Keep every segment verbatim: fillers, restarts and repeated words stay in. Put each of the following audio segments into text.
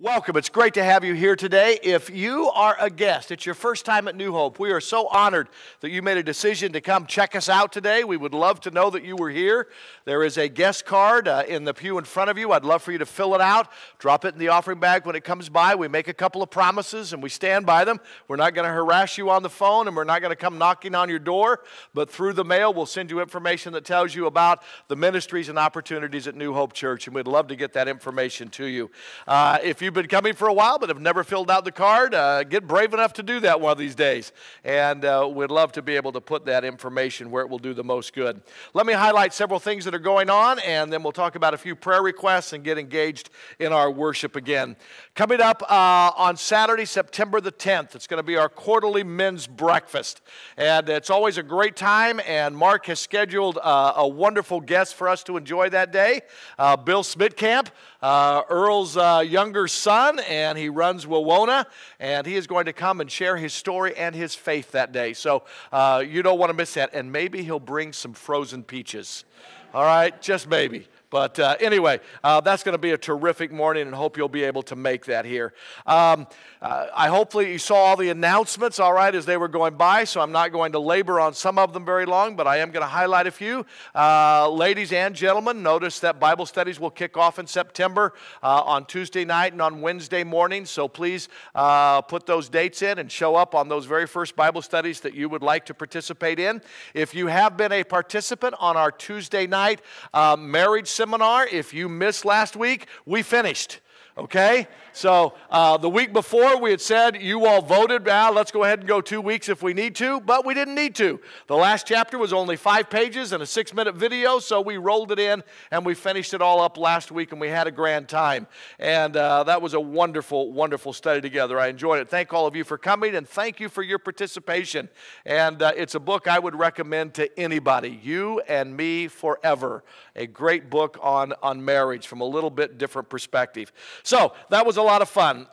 Welcome. It's great to have you here today. If you are a guest, it's your first time at New Hope, we are so honored that you made a decision to come check us out today. We would love to know that you were here. There is a guest card uh, in the pew in front of you. I'd love for you to fill it out, drop it in the offering bag when it comes by. We make a couple of promises and we stand by them. We're not going to harass you on the phone and we're not going to come knocking on your door, but through the mail we'll send you information that tells you about the ministries and opportunities at New Hope Church, and we'd love to get that information to you. Uh, if you've been coming for a while but have never filled out the card, uh, get brave enough to do that one of these days. And uh, we'd love to be able to put that information where it will do the most good. Let me highlight several things that are going on, and then we'll talk about a few prayer requests and get engaged in our worship again. Coming up uh, on Saturday, September the tenth, it's going to be our quarterly men's breakfast. And it's always a great time, and Mark has scheduled uh, a wonderful guest for us to enjoy that day, uh, Bill Smitkamp. Uh, Earl's uh, younger son, and he runs Wawona, and he is going to come and share his story and his faith that day. So uh, you don't want to miss that, and maybe he'll bring some frozen peaches. All right, just maybe. But uh, anyway, uh, that's going to be a terrific morning, and hope you'll be able to make that here. Um, uh, I hopefully you saw all the announcements, all right, as they were going by, so I'm not going to labor on some of them very long, but I am going to highlight a few. Uh, ladies and gentlemen, notice that Bible studies will kick off in September uh, on Tuesday night and on Wednesday morning, so please uh, put those dates in and show up on those very first Bible studies that you would like to participate in. If you have been a participant on our Tuesday night uh, marriage seminar, if you missed last week, we finished. Okay? So uh, the week before we had said you all voted, ah, let's go ahead and go two weeks if we need to, but we didn't need to. The last chapter was only five pages and a six-minute video, so we rolled it in and we finished it all up last week, and we had a grand time. And uh, that was a wonderful, wonderful study together. I enjoyed it. Thank all of you for coming, and thank you for your participation. And uh, it's a book I would recommend to anybody, You and Me Forever, a great book on, on marriage from a little bit different perspective. So that was a lot of fun.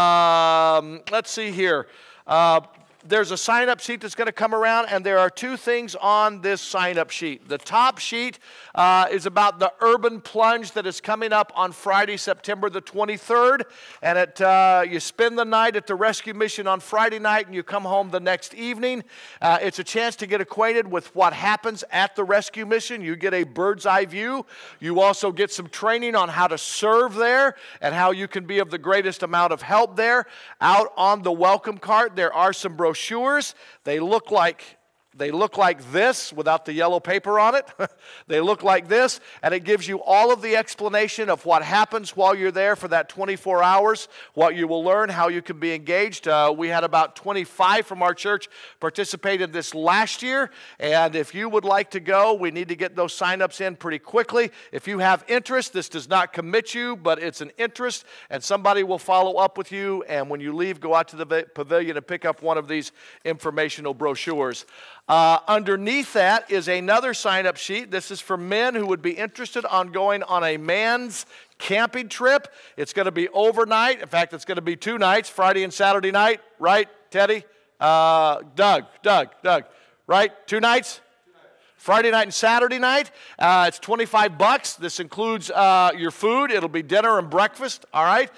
Um, let's see here. Uh, There's a sign-up sheet that's going to come around, and there are two things on this sign-up sheet. The top sheet uh, is about the Urban Plunge that is coming up on Friday, September the twenty-third. And it, uh, you spend the night at the rescue mission on Friday night, and you come home the next evening. Uh, it's a chance to get acquainted with what happens at the rescue mission. You get a bird's-eye view. You also get some training on how to serve there and how you can be of the greatest amount of help there. Out on the welcome cart, there are some brochures. Brochures. They look like They look like this without the yellow paper on it. They look like this, and it gives you all of the explanation of what happens while you're there for that twenty-four hours, what you will learn, how you can be engaged. Uh, we had about twenty-five from our church participate in this last year, and if you would like to go, we need to get those sign-ups in pretty quickly. If you have interest, this does not commit you, but it's an interest, and somebody will follow up with you, and when you leave, go out to the pavilion and pick up one of these informational brochures. Uh, underneath that is another sign-up sheet. This is for men who would be interested on going on a man's camping trip. It's going to be overnight. In fact, it's going to be two nights, Friday and Saturday night. Right, Teddy? Uh, Doug, Doug, Doug. Right? Two nights? Friday night and Saturday night. Uh, it's twenty-five bucks. This includes uh, your food. It'll be dinner and breakfast, all right?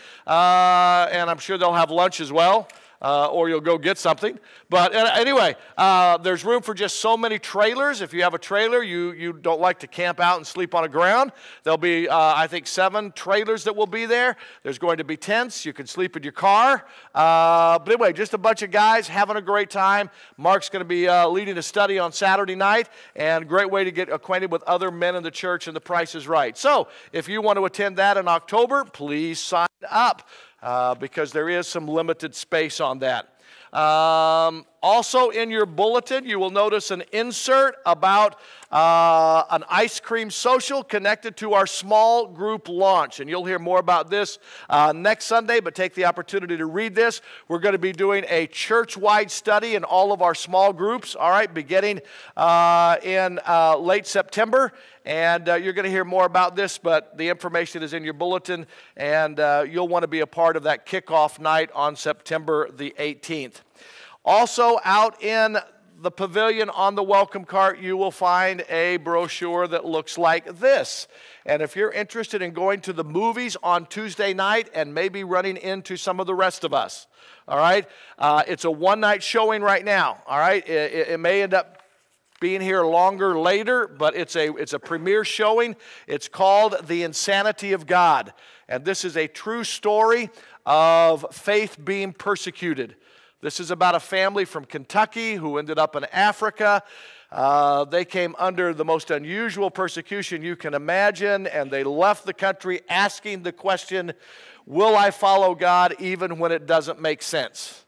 Uh, and I'm sure they'll have lunch as well. Uh, or you'll go get something. But uh, anyway, uh, there's room for just so many trailers. If you have a trailer, you, you don't like to camp out and sleep on the ground. There'll be, uh, I think, seven trailers that will be there. There's going to be tents. You can sleep in your car. Uh, but anyway, just a bunch of guys having a great time. Mark's going to be uh, leading a study on Saturday night, and a great way to get acquainted with other men in the church, and the price is right. So if you want to attend that in October, please sign up. Uh, because there is some limited space on that. Um, also in your bulletin, you will notice an insert about uh, an ice cream social connected to our small group launch. And you'll hear more about this uh, next Sunday, but take the opportunity to read this. We're going to be doing a church-wide study in all of our small groups, all right, beginning uh, in uh, late September. And uh, you're going to hear more about this, but the information is in your bulletin, and uh, you'll want to be a part of that kickoff night on September the eighteenth. Also out in the pavilion on the welcome cart, you will find a brochure that looks like this. And if you're interested in going to the movies on Tuesday night and maybe running into some of the rest of us, all right, uh, it's a one-night showing right now, all right? It, it may end up being here longer later, but it's a, it's a premiere showing. It's called The Insanity of God. And this is a true story of faith being persecuted. This is about a family from Kentucky who ended up in Africa. Uh, they came under the most unusual persecution you can imagine, and they left the country asking the question, will I follow God even when it doesn't make sense?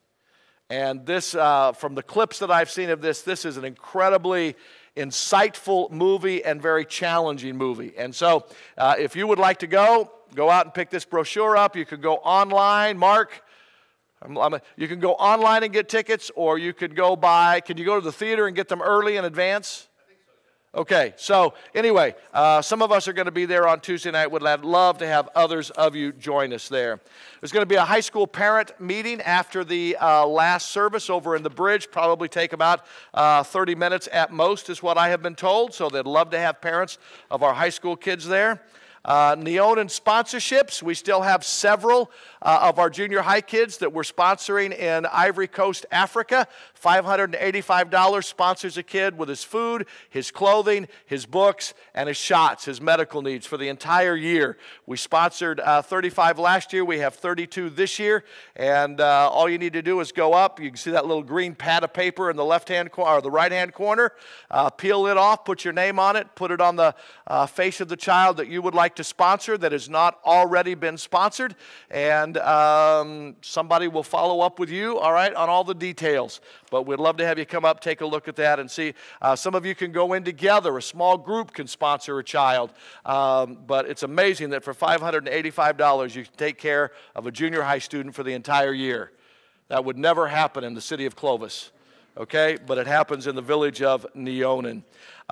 And this, uh, from the clips that I've seen of this, this is an incredibly insightful movie and very challenging movie. And so uh, if you would like to go, go out and pick this brochure up. You could go online. Mark, I'm, I'm a, you can go online and get tickets, or you could go by, can you go to the theater and get them early in advance? I think so. Okay, so anyway, uh, some of us are going to be there on Tuesday night. Would love to have others of you join us there. There's going to be a high school parent meeting after the uh, last service over in the bridge. Probably take about uh, thirty minutes at most is what I have been told. So they'd love to have parents of our high school kids there. Uh, Neonan sponsorships. We still have several uh, of our junior high kids that we're sponsoring in Ivory Coast, Africa. five hundred eighty-five dollars sponsors a kid with his food, his clothing, his books, and his shots, his medical needs for the entire year. We sponsored uh, thirty-five last year. We have thirty-two this year. And uh, all you need to do is go up. You can see that little green pad of paper in the left-hand corner or the right-hand corner. Uh, peel it off, put your name on it, put it on the uh, face of the child that you would like to sponsor that has not already been sponsored, and um, somebody will follow up with you, all right, on all the details. But we'd love to have you come up, take a look at that, and see. Uh, some of you can go in together. A small group can sponsor a child. Um, but it's amazing that for five hundred eighty-five dollars, you can take care of a junior high student for the entire year. That would never happen in the city of Clovis, okay? But it happens in the village of Neonan.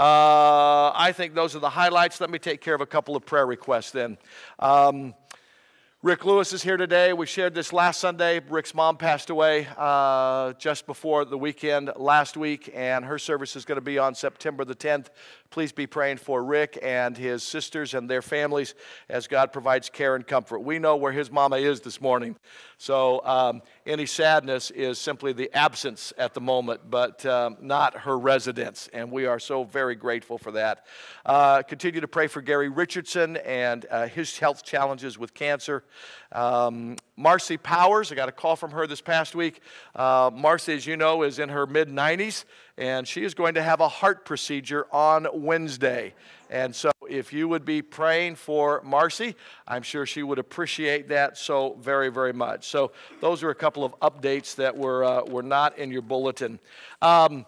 Uh, I think those are the highlights. Let me take care of a couple of prayer requests then. Um, Rick Lewis is here today. We shared this last Sunday. Rick's mom passed away uh, just before the weekend last week, and her service is going to be on September the tenth. Please be praying for Rick and his sisters and their families as God provides care and comfort. We know where his mama is this morning, so um, any sadness is simply the absence at the moment, but um, not her residence, and we are so very grateful for that. Uh, continue to pray for Gary Richardson and uh, his health challenges with cancer. Um, Marcy Powers, I got a call from her this past week. Uh, Marcy, as you know, is in her mid nineties, and she is going to have a heart procedure on Wednesday. And so if you would be praying for Marcy, I'm sure she would appreciate that so very, very much. So those are a couple of updates that were, uh, were not in your bulletin. Um,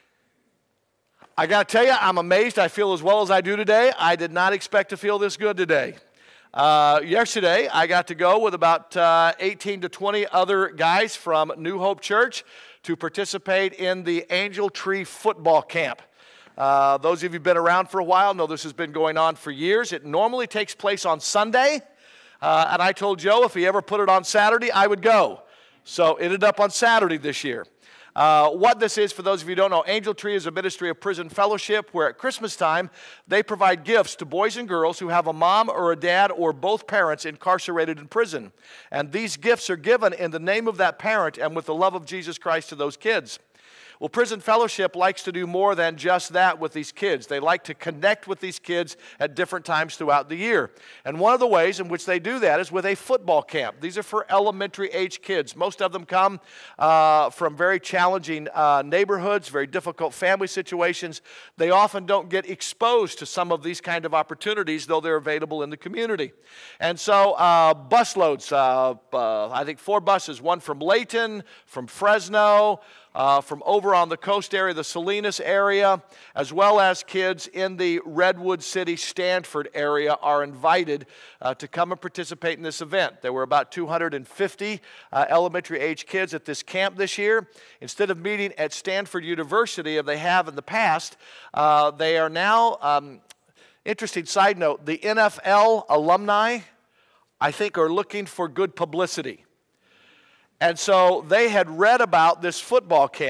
I got to tell you, I'm amazed I feel as well as I do today. I did not expect to feel this good today. Uh, yesterday, I got to go with about uh, eighteen to twenty other guys from New Hope Church to participate in the Angel Tree football camp. Uh, those of you who've been around for a while know this has been going on for years. It normally takes place on Sunday, uh, and I told Joe if he ever put it on Saturday, I would go. So it ended up on Saturday this year. Uh, what this is, for those of you who don't know, Angel Tree is a ministry of prison fellowship where at Christmas time they provide gifts to boys and girls who have a mom or a dad or both parents incarcerated in prison. And these gifts are given in the name of that parent and with the love of Jesus Christ to those kids. Well, Prison Fellowship likes to do more than just that with these kids. They like to connect with these kids at different times throughout the year. And one of the ways in which they do that is with a football camp. These are for elementary age kids. Most of them come uh, from very challenging uh, neighborhoods, very difficult family situations. They often don't get exposed to some of these kind of opportunities, though they're available in the community. And so uh, busloads, uh, uh, I think four buses, one from Layton, from Fresno, Uh, from over on the coast area, the Salinas area, as well as kids in the Redwood City, Stanford area are invited uh, to come and participate in this event. There were about two hundred fifty uh, elementary age kids at this camp this year. Instead of meeting at Stanford University, as they have in the past, uh, they are now, um, interesting side note, the N F L alumni, I think, are looking for good publicity. And so they had read about this football camp,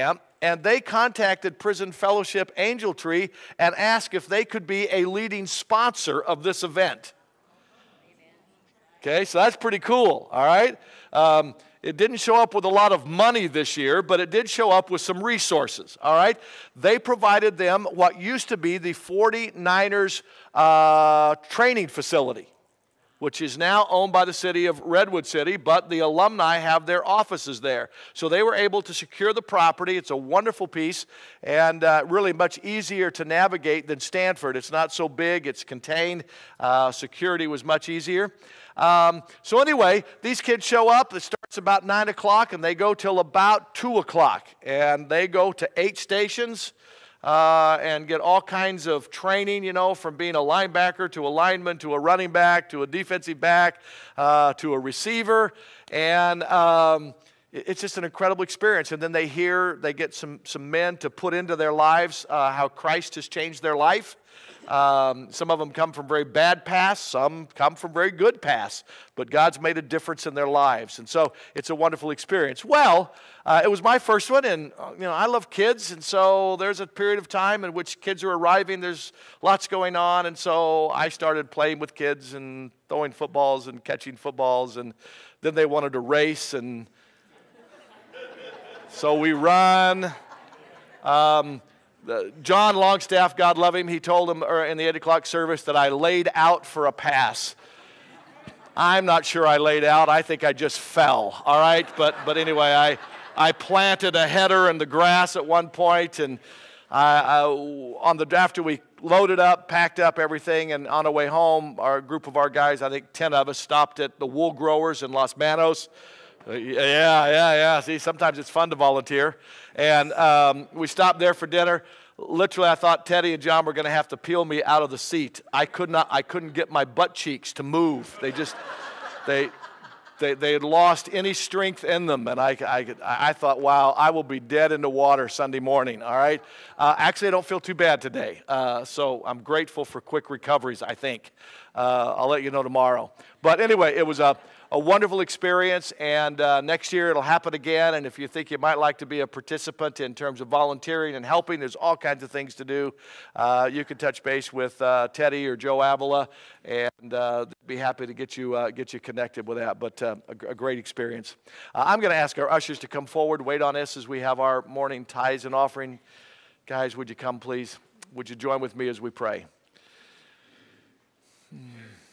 and they contacted Prison Fellowship Angel Tree and asked if they could be a leading sponsor of this event. Okay, so that's pretty cool, all right? Um, it didn't show up with a lot of money this year, but it did show up with some resources, all right? They provided them what used to be the forty-niners uh, training facility, which is now owned by the city of Redwood City, but the alumni have their offices there. So they were able to secure the property. It's a wonderful piece and uh, really much easier to navigate than Stanford. It's not so big. It's contained. Uh, security was much easier. Um, so anyway, these kids show up. It starts about nine o'clock, and they go till about two o'clock. And they go to eight stations. Uh, and get all kinds of training, you know, from being a linebacker to a lineman to a running back to a defensive back uh, to a receiver. And um, it's just an incredible experience. And then they hear, they get some, some men to put into their lives uh, how Christ has changed their life. Um, some of them come from very bad pasts, some come from very good pasts, but God's made a difference in their lives, and so it's a wonderful experience. Well, uh, it was my first one, and you know I love kids, and so there's a period of time in which kids are arriving. There's lots going on, and so I started playing with kids and throwing footballs and catching footballs, and then they wanted to race, and so we run. Um, Uh, John Longstaff, God love him, he told him in the eight o'clock service that I laid out for a pass. I'm not sure I laid out. I think I just fell, all right? But but anyway, I, I planted a header in the grass at one point, and I, I, on the after we loaded up, packed up everything, and on the way home, our group of our guys, I think ten of us, stopped at the Wool Growers in Los Manos. Uh, yeah, yeah, yeah. See, sometimes it's fun to volunteer. And um, we stopped there for dinner. Literally, I thought Teddy and John were going to have to peel me out of the seat. I could not. I couldn't get my butt cheeks to move. They just, they, they, they had lost any strength in them. And I, I, I thought, wow, I will be dead in the water Sunday morning. All right. Uh, actually, I don't feel too bad today. Uh, so I'm grateful for quick recoveries. I think. Uh, I'll let you know tomorrow. But anyway, it was a. A wonderful experience, and uh, next year it'll happen again. And if you think you might like to be a participant in terms of volunteering and helping, there's all kinds of things to do. Uh, you can touch base with uh, Teddy or Joe Avila, and uh, be happy to get you uh, get you connected with that. But uh, a, a great experience. Uh, I'm going to ask our ushers to come forward. Wait on us as we have our morning tithes and offering. Guys, would you come, please? Would you join with me as we pray? Hmm.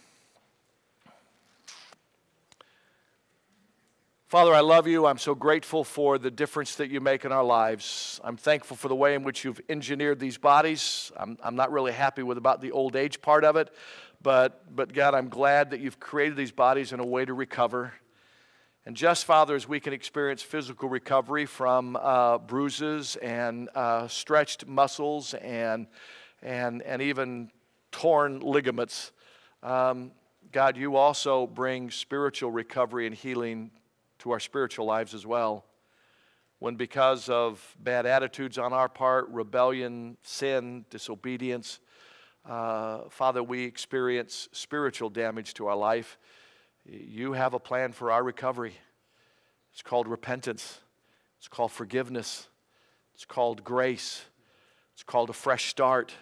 Father, I love you. I'm so grateful for the difference that you make in our lives. I'm thankful for the way in which you've engineered these bodies. I'm, I'm not really happy with about the old age part of it, but, but God, I'm glad that you've created these bodies in a way to recover. And just, Father, as we can experience physical recovery from uh, bruises and uh, stretched muscles and, and, and even torn ligaments, um, God, you also bring spiritual recovery and healing to our spiritual lives as well. When because of bad attitudes on our part, rebellion, sin, disobedience, uh, Father, we experience spiritual damage to our life, you have a plan for our recovery. It's called repentance. It's called forgiveness. It's called grace. It's called a fresh start.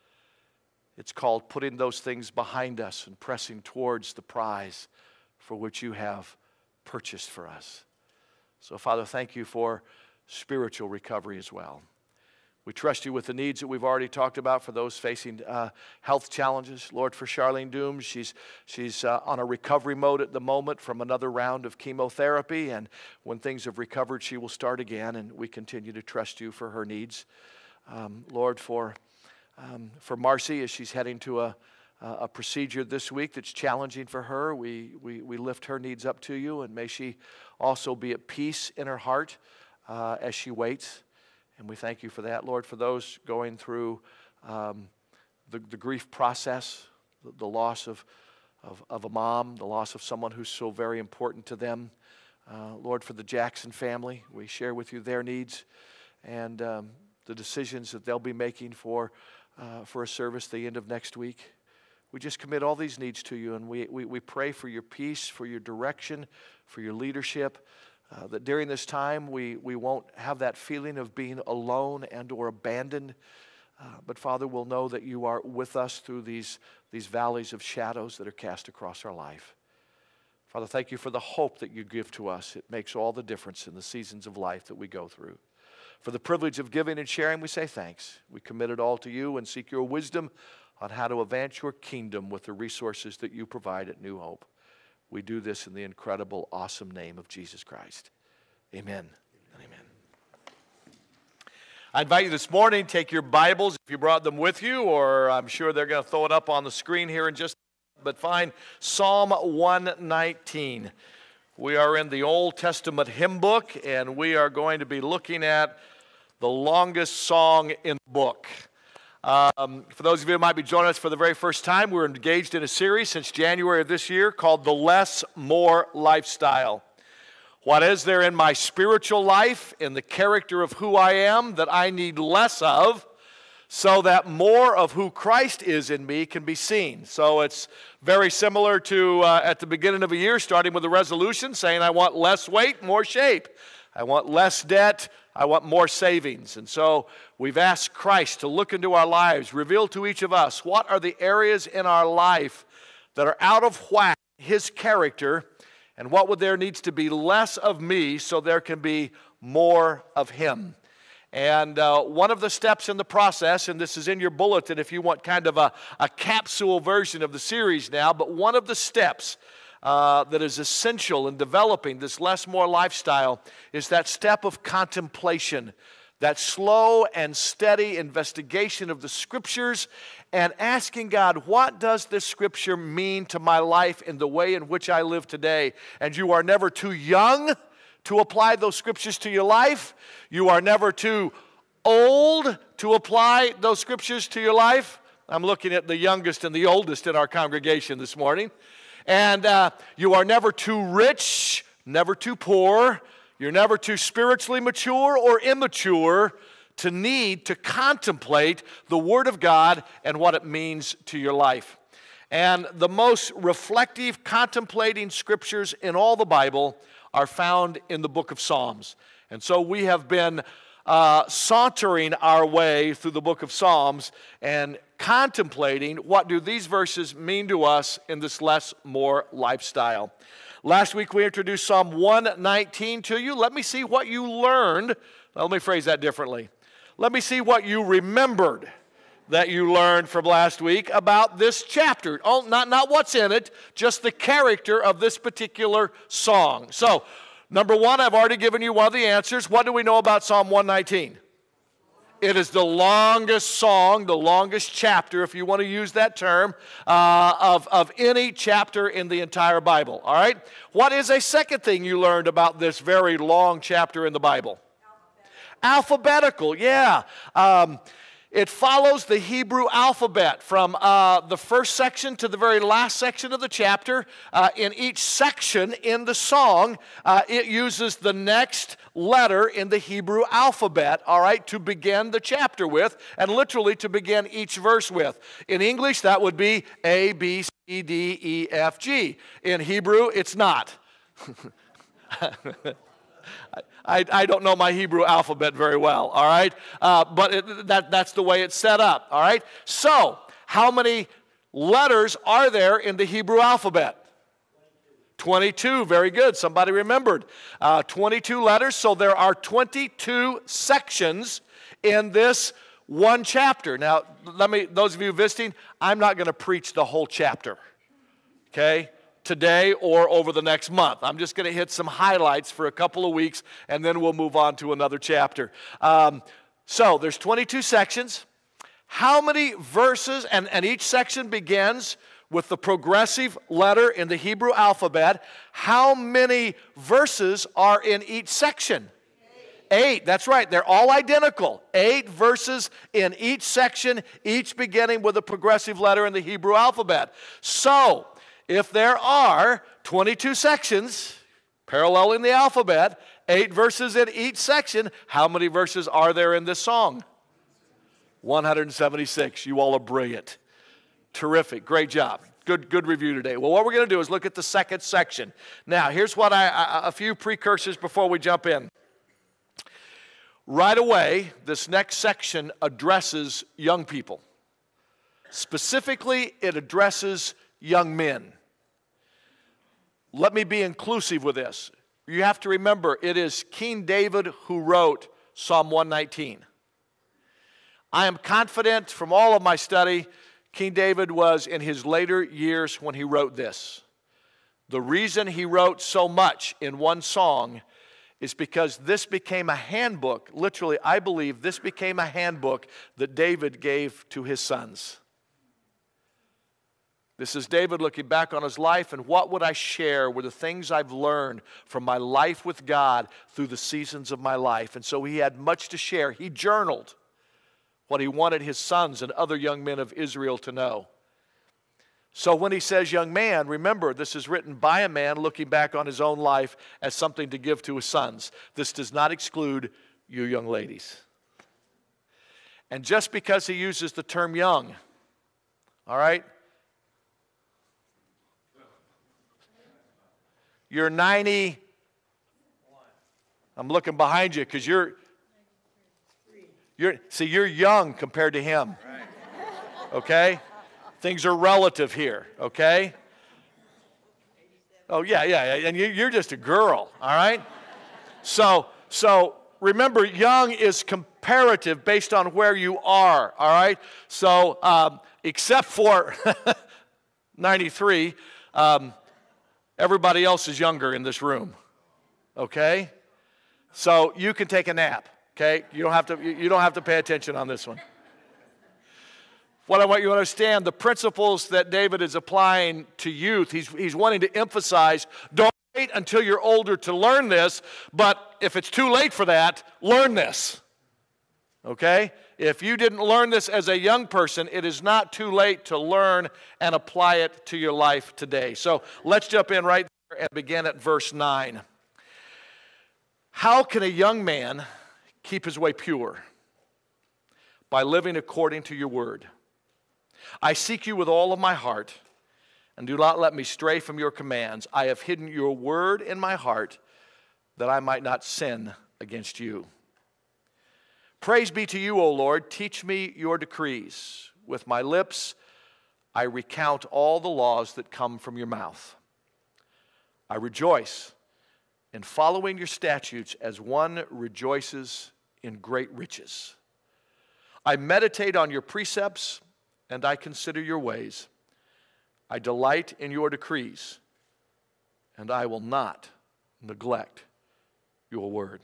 It's called putting those things behind us and pressing towards the prize for which you have purchased for us. So, Father, thank you for spiritual recovery as well. We trust you with the needs that we've already talked about for those facing uh, health challenges. Lord, for Charlene Dooms, she's, she's uh, on a recovery mode at the moment from another round of chemotherapy, and when things have recovered, she will start again, and we continue to trust you for her needs. Um, Lord, for, um, for Marcy, as she's heading to a Uh, a procedure this week that's challenging for her. We, we, we lift her needs up to you, and may she also be at peace in her heart uh, as she waits. And we thank you for that, Lord, for those going through um, the, the grief process, the, the loss of, of, of a mom, the loss of someone who's so very important to them. Uh, Lord, for the Jackson family, we share with you their needs and um, the decisions that they'll be making for, uh, for a service the end of next week. We just commit all these needs to you, and we, we, we pray for your peace, for your direction, for your leadership. Uh, that during this time we, we won't have that feeling of being alone and or abandoned. Uh, but Father, we'll know that you are with us through these, these valleys of shadows that are cast across our life. Father, thank you for the hope that you give to us. It makes all the difference in the seasons of life that we go through. For the privilege of giving and sharing, we say thanks. We commit it all to you and seek your wisdom on how to advance your kingdom with the resources that you provide at New Hope. We do this in the incredible, awesome name of Jesus Christ. Amen and amen. I invite you this morning, take your Bibles if you brought them with you, or I'm sure they're going to throw it up on the screen here in just a minute, but find Psalm one nineteen. We are in the Old Testament hymn book, and we are going to be looking at the longest song in the book. Um, for those of you who might be joining us for the very first time, we're engaged in a series since January of this year called The Less More Lifestyle. What is there in my spiritual life, in the character of who I am, that I need less of, so that more of who Christ is in me can be seen? So it's very similar to uh, at the beginning of a year, starting with a resolution, saying I want less weight, more shape. I want less debt, I want more savings. And so we've asked Christ to look into our lives, reveal to each of us what are the areas in our life that are out of whack, His character, and what would there needs to be less of me so there can be more of Him. And uh, one of the steps in the process, and this is in your bulletin if you want kind of a, a capsule version of the series now, but one of the steps Uh, that is essential in developing this less more lifestyle is that step of contemplation, that slow and steady investigation of the Scriptures and asking God, what does this Scripture mean to my life in the way in which I live today? And you are never too young to apply those Scriptures to your life. You are never too old to apply those Scriptures to your life. I'm looking at the youngest and the oldest in our congregation this morning. And uh, you are never too rich, never too poor. You're never too spiritually mature or immature to need to contemplate the Word of God and what it means to your life. And the most reflective, contemplating Scriptures in all the Bible are found in the book of Psalms. And so we have been uh, sauntering our way through the book of Psalms and contemplating what do these verses mean to us in this less more lifestyle. Last week we introduced Psalm one nineteen to you. Let me see what you learned. Let me phrase that differently. Let me see what you remembered that you learned from last week about this chapter. Oh, not, not what's in it, just the character of this particular song. So, number one, I've already given you one of the answers. What do we know about Psalm one nineteen? It is the longest song, the longest chapter, if you want to use that term, uh, of, of any chapter in the entire Bible. All right? What is a second thing you learned about this very long chapter in the Bible? Alphabetical, Alphabetical yeah. Um, It follows the Hebrew alphabet from uh, the first section to the very last section of the chapter. Uh, in each section in the song, uh, it uses the next letter in the Hebrew alphabet, all right, to begin the chapter with, and literally to begin each verse with. In English, that would be A, B, C, D, E, F, G. In Hebrew, it's not. I, I don't know my Hebrew alphabet very well, all right? Uh, but it, that, that's the way it's set up, all right? So, how many letters are there in the Hebrew alphabet? twenty-two, very good. Somebody remembered. Uh, twenty-two letters, so there are twenty-two sections in this one chapter. Now, let me, those of you visiting, I'm not going to preach the whole chapter, okay? Today or over the next month. I'm just going to hit some highlights for a couple of weeks, and then we'll move on to another chapter. Um, so there's twenty-two sections. How many verses, and, and each section begins with the progressive letter in the Hebrew alphabet. How many verses are in each section? Eight. Eight, that's right. They're all identical. Eight verses in each section, each beginning with a progressive letter in the Hebrew alphabet. So, if there are twenty-two sections paralleling the alphabet, eight verses in each section, how many verses are there in this song? one hundred seventy-six. You all are brilliant. Terrific. Great job. good, good review today. Well, what we're going to do is look at the second section. Now, here's what I, I a few precursors before we jump in. Right away, this next section addresses young people. Specifically, it addresses young men. Let me be inclusive with this. You have to remember, it is King David who wrote Psalm one nineteen. I am confident from all of my study, King David was in his later years when he wrote this. The reason he wrote so much in one song is because this became a handbook. Literally, I believe this became a handbook that David gave to his sons. This is David looking back on his life, and what would I share were the things I've learned from my life with God through the seasons of my life. And so he had much to share. He journaled what he wanted his sons and other young men of Israel to know. So when he says young man, remember, this is written by a man looking back on his own life as something to give to his sons. This does not exclude you young ladies. And just because he uses the term young, all right, you're ninety. I'm looking behind you because you're, you're, see, you're young compared to him. Okay? Things are relative here, okay? Oh, yeah, yeah, and you, you're just a girl, all right? So, so remember, young is comparative based on where you are, all right? So, um, except for ninety-three, um, everybody else is younger in this room, okay? So you can take a nap, okay? You don't have to, you don't have to pay attention on this one. What I want you to understand, the principles that David is applying to youth, he's, he's wanting to emphasize, don't wait until you're older to learn this, but if it's too late for that, learn this, okay? If you didn't learn this as a young person, it is not too late to learn and apply it to your life today. So let's jump in right there and begin at verse nine. How can a young man keep his way pure? By living according to your word. I seek you with all of my heart, and do not let me stray from your commands. I have hidden your word in my heart, that I might not sin against you. Praise be to you, O Lord. Teach me your decrees. With my lips, I recount all the laws that come from your mouth. I rejoice in following your statutes as one rejoices in great riches. I meditate on your precepts, and I consider your ways. I delight in your decrees, and I will not neglect your word.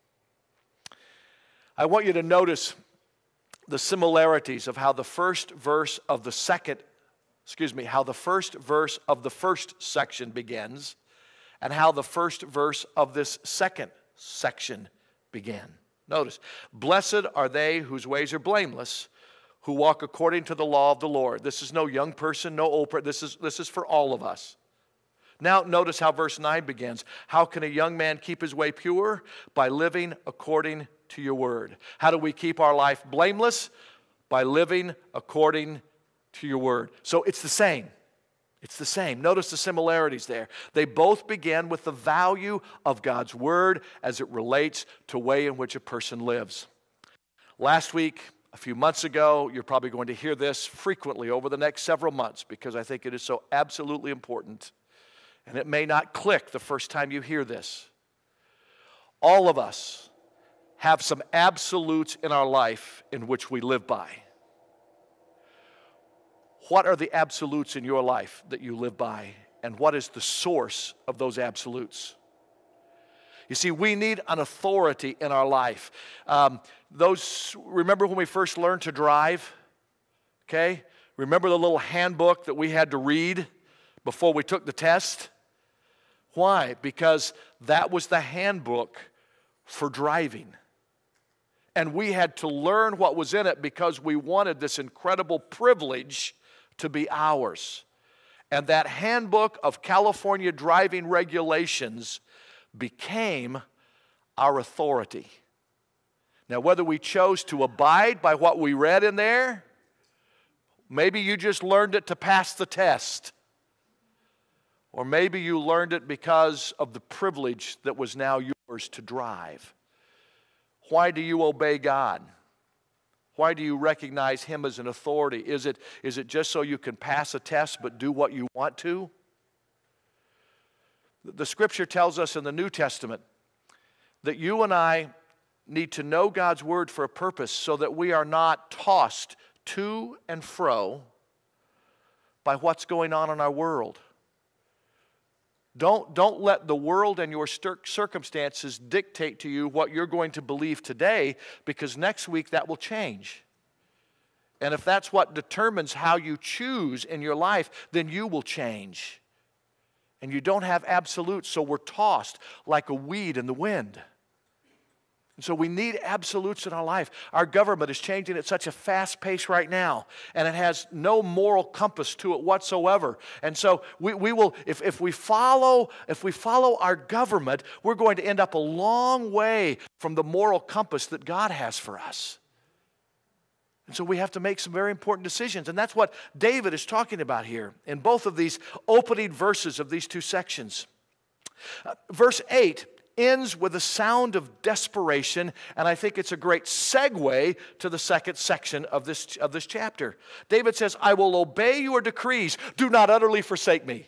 I want you to notice the similarities of how the first verse of the second, excuse me, how the first verse of the first section begins, and how the first verse of this second section began. Notice, blessed are they whose ways are blameless, who walk according to the law of the Lord. This is no young person, no old person. This is, this is for all of us. Now notice how verse nine begins. How can a young man keep his way pure? By living according to your word. How do we keep our life blameless? By living according to your word. So it's the same. It's the same. Notice the similarities there. They both begin with the value of God's word as it relates to the way in which a person lives. Last week, a few months ago, you're probably going to hear this frequently over the next several months because I think it is so absolutely important. And it may not click the first time you hear this. All of us have some absolutes in our life in which we live by. What are the absolutes in your life that you live by? And what is the source of those absolutes? You see, we need an authority in our life. Um, those, remember when we first learned to drive? Okay? Remember the little handbook that we had to read before we took the test? Why? Because that was the handbook for driving. And we had to learn what was in it because we wanted this incredible privilege to be ours. And that handbook of California driving regulations became our authority. Now, whether we chose to abide by what we read in there, Maybe you just learned it to pass the test. Or maybe you learned it because of the privilege that was now yours to drive. Why do you obey God? Why do you recognize Him as an authority? Is it, is it just so you can pass a test but do what you want to? The Scripture tells us in the New Testament that you and I need to know God's Word for a purpose so that we are not tossed to and fro by what's going on in our world. Don't, don't let the world and your circumstances dictate to you what you're going to believe today, because next week that will change. And if that's what determines how you choose in your life, then you will change. And you don't have absolutes, so we're tossed like a weed in the wind. And so we need absolutes in our life. Our government is changing at such a fast pace right now, and it has no moral compass to it whatsoever. And so we, we will, if, if we follow, if we follow our government, we're going to end up a long way from the moral compass that God has for us. And so we have to make some very important decisions. And that's what David is talking about here in both of these opening verses of these two sections. Uh, verse eight ends with a sound of desperation, and I think it's a great segue to the second section of this, of this chapter. David says, I will obey your decrees. Do not utterly forsake me.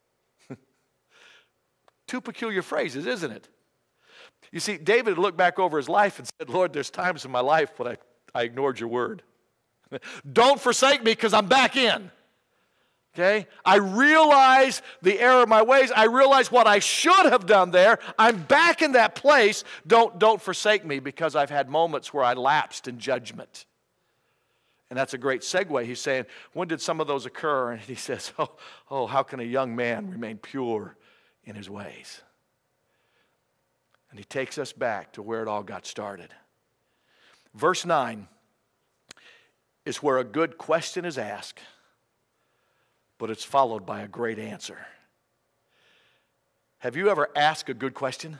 Two peculiar phrases, isn't it? You see, David looked back over his life and said, Lord, there's times in my life when I, I ignored your word. Don't forsake me because I'm back in. Okay? I realize the error of my ways. I realize what I should have done there. I'm back in that place. Don't, don't forsake me, because I've had moments where I lapsed in judgment. And that's a great segue. He's saying, when did some of those occur? And he says, oh, oh, how can a young man remain pure in his ways? And he takes us back to where it all got started. Verse nine is where a good question is asked, but it's followed by a great answer. Have you ever asked a good question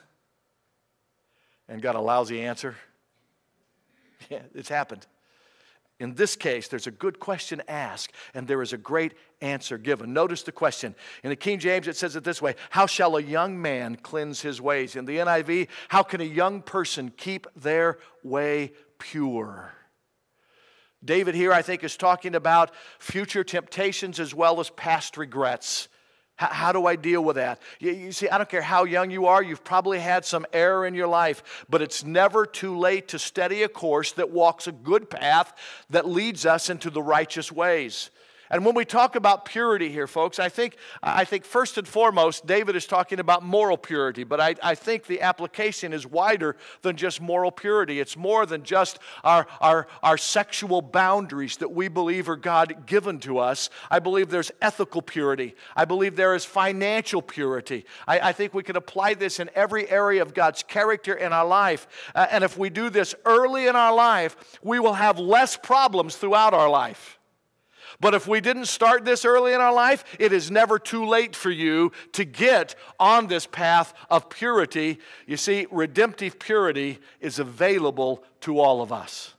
and got a lousy answer? Yeah, it's happened. In this case, there's a good question asked, and there is a great answer given. Notice the question. In the King James, it says it this way: how shall a young man cleanse his ways? In the N I V, how can a young person keep their way pure? David here, I think, is talking about future temptations as well as past regrets. How, how do I deal with that? You, you see, I don't care how young you are, you've probably had some error in your life, but it's never too late to steady a course that walks a good path that leads us into the righteous ways. And when we talk about purity here, folks, I think, I think first and foremost, David is talking about moral purity, but I, I think the application is wider than just moral purity. It's more than just our, our, our sexual boundaries that we believe are God-given to us. I believe there's ethical purity. I believe there is financial purity. I, I think we can apply this in every area of God's character in our life. Uh, and if we do this early in our life, we will have less problems throughout our life. But if we didn't start this early in our life, it is never too late for you to get on this path of purity. You see, redemptive purity is available to all of us.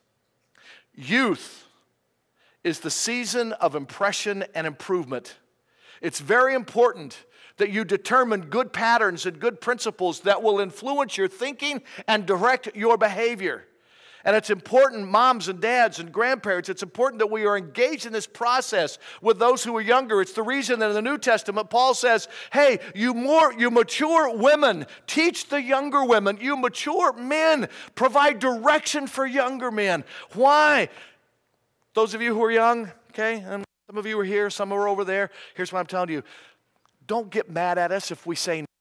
Youth is the season of impression and improvement. It's very important that you determine good patterns and good principles that will influence your thinking and direct your behavior. And it's important, moms and dads and grandparents, it's important that we are engaged in this process with those who are younger. It's the reason that in the New Testament, Paul says, hey, you more, you mature women, teach the younger women. You mature men, provide direction for younger men. Why? Those of you who are young, okay, and some of you are here, some are over there. Here's what I'm telling you. Don't get mad at us if we say no.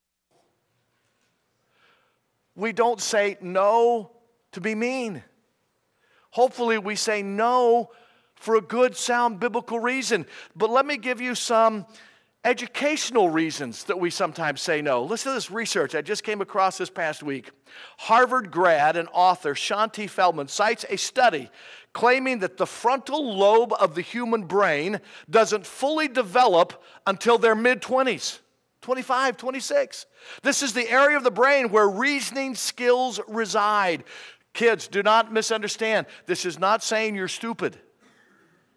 We don't say no to be mean. Hopefully we say no for a good, sound, biblical reason. But let me give you some educational reasons that we sometimes say no. Listen to this research I just came across this past week. Harvard grad and author Shanti Feldman cites a study claiming that the frontal lobe of the human brain doesn't fully develop until their mid-twenties. twenty-five, twenty-six. This is the area of the brain where reasoning skills reside. Kids, do not misunderstand. This is not saying you're stupid.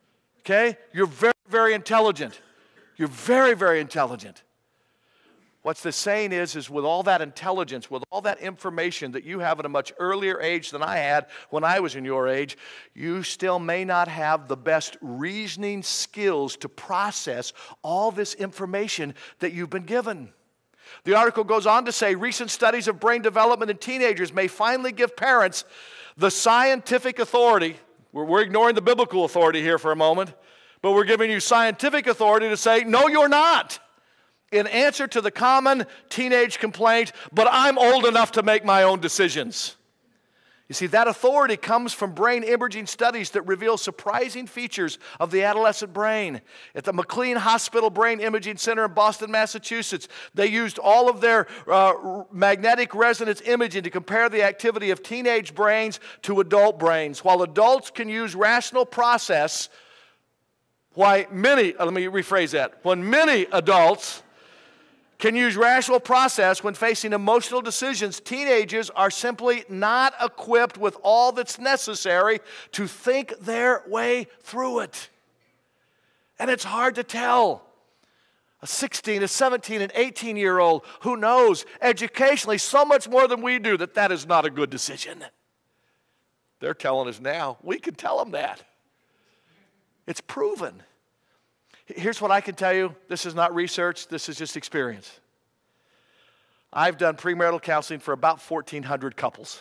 Okay? You're very, very intelligent. You're very, very intelligent. What's this saying is, is with all that intelligence, with all that information that you have at a much earlier age than I had when I was in your age, you still may not have the best reasoning skills to process all this information that you've been given. The article goes on to say, recent studies of brain development in teenagers may finally give parents the scientific authority. We're, we're ignoring the biblical authority here for a moment, but we're giving you scientific authority to say, no, you're not. In answer to the common teenage complaint, but I'm old enough to make my own decisions. You see, that authority comes from brain imaging studies that reveal surprising features of the adolescent brain. At the McLean Hospital Brain Imaging Center in Boston, Massachusetts, they used all of their uh, magnetic resonance imaging to compare the activity of teenage brains to adult brains. While adults can use rational process, why many, let me rephrase that, when many adults can use rational process when facing emotional decisions, teenagers are simply not equipped with all that's necessary to think their way through it. And it's hard to tell. A sixteen, a seventeen, an eighteen-year-old who knows educationally so much more than we do that that is not a good decision. They're telling us now. We can tell them that. It's proven. Here's what I can tell you. This is not research. This is just experience. I've done premarital counseling for about fourteen hundred couples.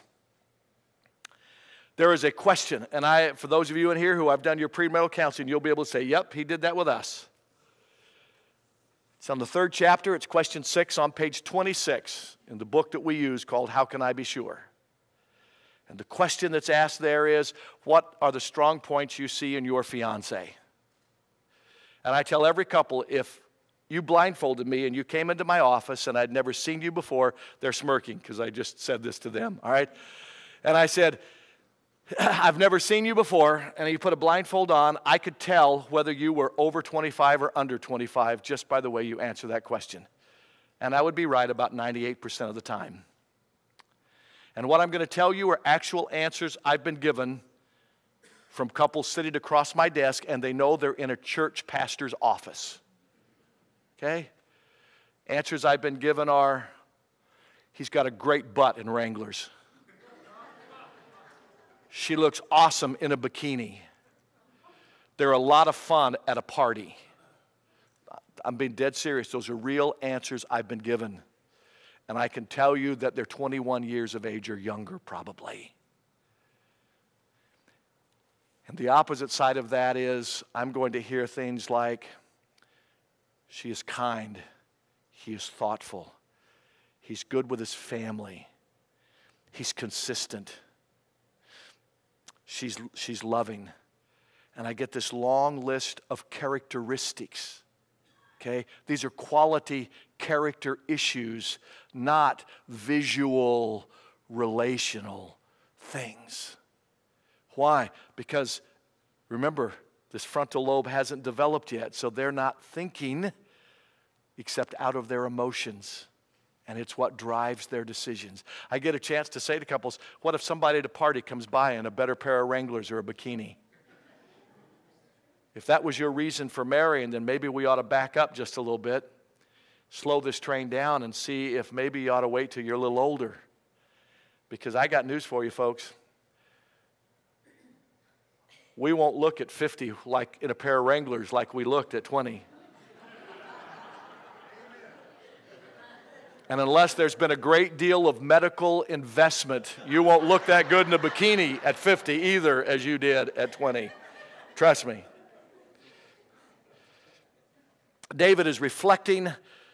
There is a question, and I, for those of you in here who have done your premarital counseling, you'll be able to say, yep, he did that with us. It's on the third chapter. It's question six on page twenty-six in the book that we use called How Can I Be Sure? And the question that's asked there is, what are the strong points you see in your fiancé? And I tell every couple, if you blindfolded me and you came into my office and I'd never seen you before, they're smirking because I just said this to them, all right? And I said, I've never seen you before, and you put a blindfold on, I could tell whether you were over twenty-five or under twenty-five just by the way you answer that question. And I would be right about ninety-eight percent of the time. And what I'm going to tell you are actual answers I've been given from couples sitting across my desk, and they know they're in a church pastor's office. Okay? Answers I've been given are, he's got a great butt in Wranglers. She looks awesome in a bikini. They're a lot of fun at a party. I'm being dead serious. Those are real answers I've been given. And I can tell you that they're twenty-one years of age or younger probably. And the opposite side of that is I'm going to hear things like, she is kind, he is thoughtful, he's good with his family, he's consistent, she's, she's loving. And I get this long list of characteristics, okay? These are quality character issues, not visual, relational things. Why? Because, remember, this frontal lobe hasn't developed yet, so they're not thinking except out of their emotions, and it's what drives their decisions. I get a chance to say to couples, what if somebody at a party comes by in a better pair of Wranglers or a bikini? If that was your reason for marrying, then maybe we ought to back up just a little bit, slow this train down, and see if maybe you ought to wait till you're a little older. Because I got news for you, folks. We won't look at fifty like in a pair of Wranglers like we looked at twenty. And unless there's been a great deal of medical investment, you won't look that good in a bikini at fifty either as you did at twenty. Trust me. David is reflecting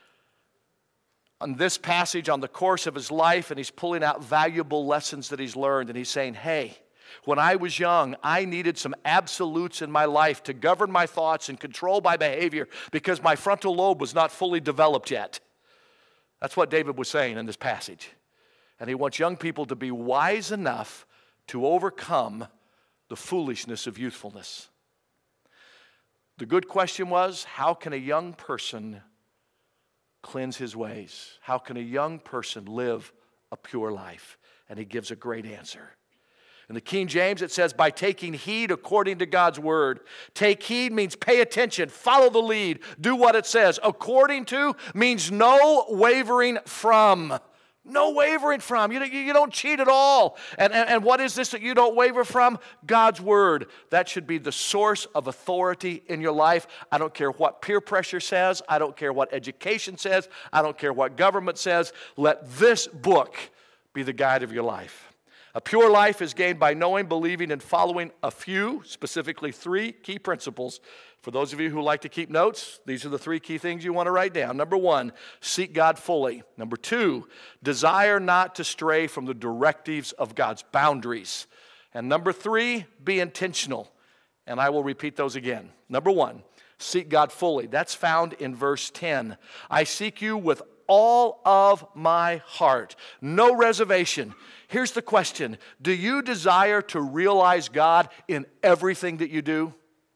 on this passage on the course of his life, and he's pulling out valuable lessons that he's learned, and he's saying, hey, when I was young, I needed some absolutes in my life to govern my thoughts and control my behavior because my frontal lobe was not fully developed yet. That's what David was saying in this passage. And he wants young people to be wise enough to overcome the foolishness of youthfulness. The good question was, how can a young person cleanse his ways? How can a young person live a pure life? And he gives a great answer. In the King James, it says, by taking heed according to God's word. Take heed means pay attention, follow the lead, do what it says. According to means no wavering from. No wavering from. You, you don't cheat at all. And, and, and what is this that you don't waver from? God's word. That should be the source of authority in your life. I don't care what peer pressure says. I don't care what education says. I don't care what government says. Let this book be the guide of your life. A pure life is gained by knowing, believing, and following a few, specifically three key principles. For those of you who like to keep notes, these are the three key things you want to write down. Number one, seek God fully. Number two, desire not to stray from the directives of God's boundaries. And number three, be intentional. And I will repeat those again. Number one, seek God fully. That's found in verse ten. I seek you with all of my heart. No reservation. Here's the question. Do you desire to realize God in everything that you do?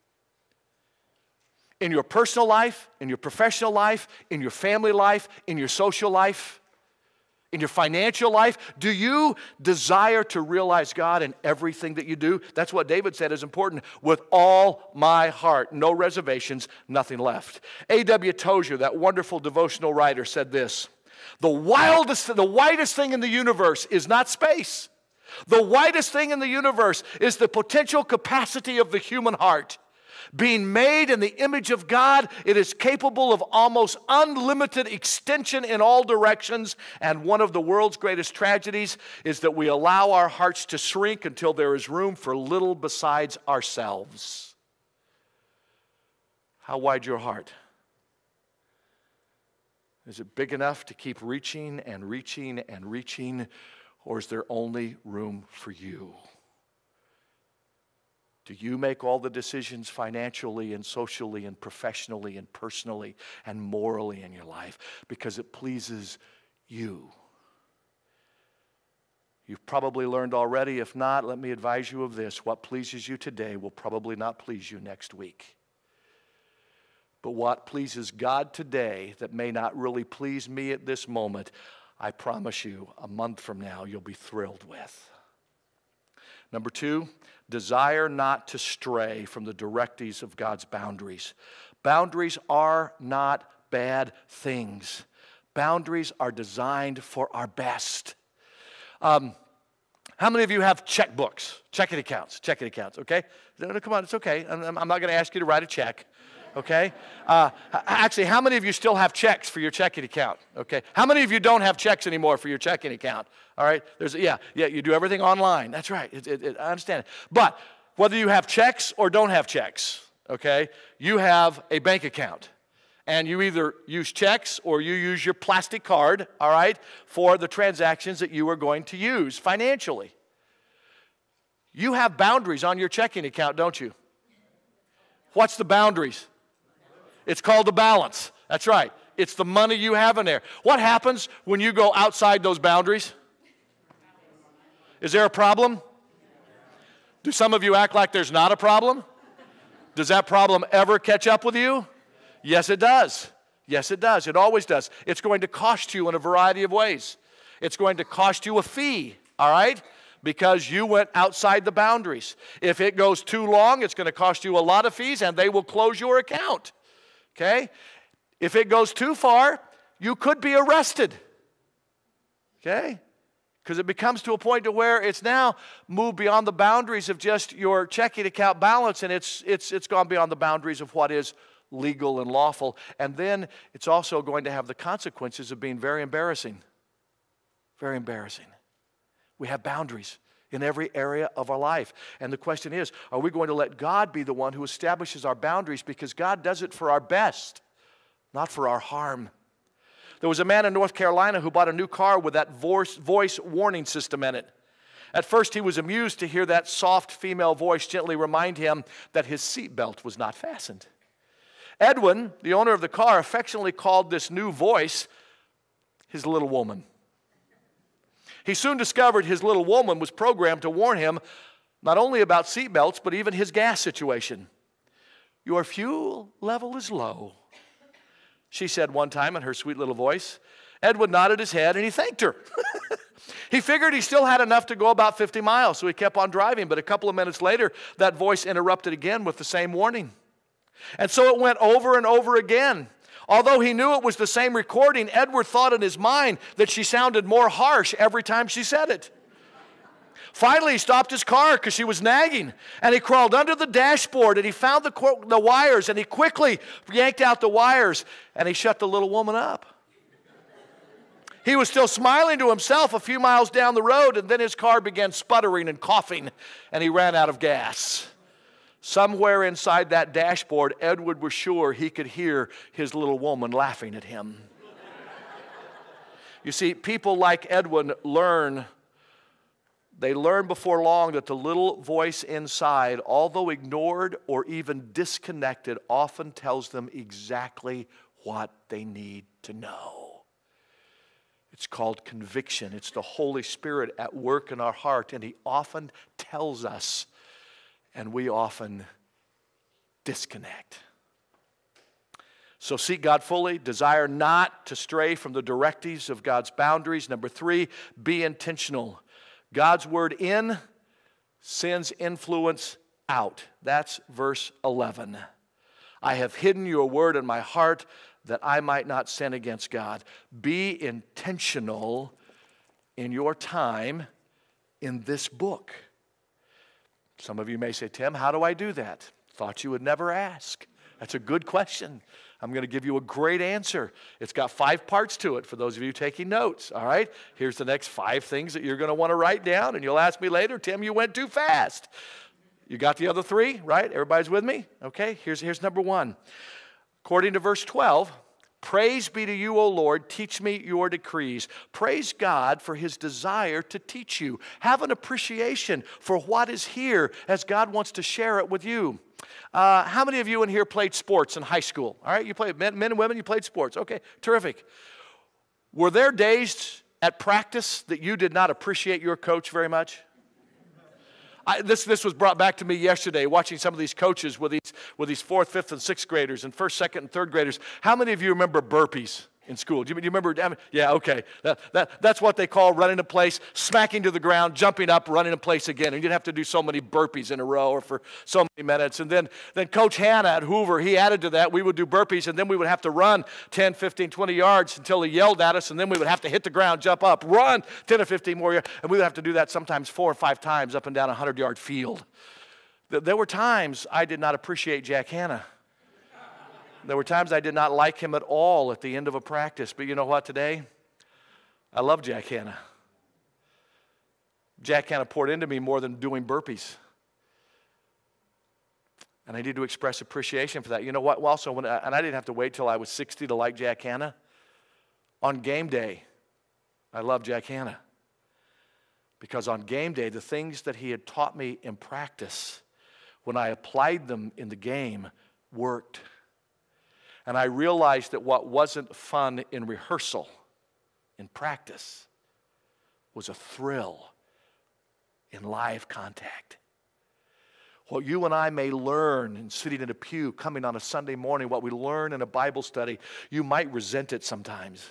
In your personal life, in your professional life, in your family life, in your social life, in your financial life? Do you desire to realize God in everything that you do? That's what David said is important. With all my heart, no reservations, nothing left. A W Tozier, that wonderful devotional writer, said this: The wildest, the widest thing in the universe is not space. The widest thing in the universe is the potential capacity of the human heart. Being made in the image of God, it is capable of almost unlimited extension in all directions. And one of the world's greatest tragedies is that we allow our hearts to shrink until there is room for little besides ourselves. How wide your heart? Is it big enough to keep reaching and reaching and reaching, or is there only room for you? Do you make all the decisions financially and socially and professionally and personally and morally in your life because it pleases you? You've probably learned already. If not, let me advise you of this. What pleases you today will probably not please you next week. But what pleases God today that may not really please me at this moment, I promise you, a month from now, you'll be thrilled with. Number two, desire not to stray from the directives of God's boundaries. Boundaries are not bad things. Boundaries are designed for our best. Um, how many of you have checkbooks, checking accounts, checking accounts, okay? No, come on, it's okay. I'm, I'm not going to ask you to write a check. Okay? Uh, actually, how many of you still have checks for your checking account? Okay? How many of you don't have checks anymore for your checking account? All right? There's, yeah, yeah, you do everything online. That's right. It, it, it, I understand it. But whether you have checks or don't have checks, okay, you have a bank account. And you either use checks or you use your plastic card, all right, for the transactions that you are going to use financially. You have boundaries on your checking account, don't you? What's the boundaries? It's called the balance. That's right. It's the money you have in there. What happens when you go outside those boundaries? Is there a problem? Do some of you act like there's not a problem? Does that problem ever catch up with you? Yes, it does. Yes, it does. It always does. It's going to cost you in a variety of ways. It's going to cost you a fee, all right? Because you went outside the boundaries. If it goes too long, it's going to cost you a lot of fees, and they will close your account. Okay? If it goes too far, you could be arrested. Okay? Because it becomes to a point to where it's now moved beyond the boundaries of just your checking account balance, and it's, it's, it's gone beyond the boundaries of what is legal and lawful. And then it's also going to have the consequences of being very embarrassing. Very embarrassing. We have boundaries in every area of our life. And the question is, are we going to let God be the one who establishes our boundaries? Because God does it for our best, not for our harm. There was a man in North Carolina who bought a new car with that voice, voice warning system in it. At first, he was amused to hear that soft female voice gently remind him that his seatbelt was not fastened. Edwin, the owner of the car, affectionately called this new voice his little woman. He soon discovered his little woman was programmed to warn him not only about seatbelts, but even his gas situation. Your fuel level is low, she said one time in her sweet little voice. Edward nodded his head and he thanked her. He figured he still had enough to go about fifty miles, so he kept on driving. But a couple of minutes later, that voice interrupted again with the same warning. And so it went over and over again. Although he knew it was the same recording, Edward thought in his mind that she sounded more harsh every time she said it. Finally, he stopped his car because she was nagging, and he crawled under the dashboard, and he found the, the wires, and he quickly yanked out the wires, and he shut the little woman up. He was still smiling to himself a few miles down the road, and then his car began sputtering and coughing, and he ran out of gas. Somewhere inside that dashboard, Edward was sure he could hear his little woman laughing at him. You see, people like Edwin learn They learn before long that the little voice inside, although ignored or even disconnected, often tells them exactly what they need to know. It's called conviction. It's the Holy Spirit at work in our heart, and He often tells us, and we often disconnect. So seek God fully. Desire not to stray from the directives of God's boundaries. Number three, be intentional. God's word in, sin's influence out. That's verse eleven. I have hidden your word in my heart that I might not sin against God. Be intentional in your time in this book. Some of you may say, Tim, how do I do that? Thought you would never ask. That's a good question. I'm going to give you a great answer. It's got five parts to it for those of you taking notes, all right? Here's the next five things that you're going to want to write down, and you'll ask me later, Tim, you went too fast. You got the other three, right? Everybody's with me? Okay, here's, here's number one. According to verse twelve, praise be to you, O Lord, teach me your decrees. Praise God for His desire to teach you. Have an appreciation for what is here as God wants to share it with you. Uh, how many of you in here played sports in high school? All right, you played, men, men and women, you played sports. Okay, terrific. Were there days at practice that you did not appreciate your coach very much? I, this, this was brought back to me yesterday, watching some of these coaches with these, with these fourth, fifth, and sixth graders and first, second, and third graders. How many of you remember burpees in school? Do you, do you remember? I mean, yeah, okay. That, that, that's what they call running in place, smacking to the ground, jumping up, running in place again. And you'd have to do so many burpees in a row or for so many minutes. And then, then Coach Hanna at Hoover, he added to that. We would do burpees, and then we would have to run ten, fifteen, twenty yards until he yelled at us, and then we would have to hit the ground, jump up, run ten or fifteen more yards. And we would have to do that sometimes four or five times up and down a hundred-yard field. There were times I did not appreciate Jack Hanna. There were times I did not like him at all at the end of a practice. But you know what today? I love Jack Hanna. Jack Hanna poured into me more than doing burpees. And I need to express appreciation for that. You know what? Well, also, when I, and I didn't have to wait till I was sixty to like Jack Hanna. On game day, I love Jack Hanna. Because on game day, the things that he had taught me in practice, when I applied them in the game, worked. And I realized that what wasn't fun in rehearsal, in practice, was a thrill in live contact. What you and I may learn in sitting in a pew, coming on a Sunday morning, what we learn in a Bible study, you might resent it sometimes.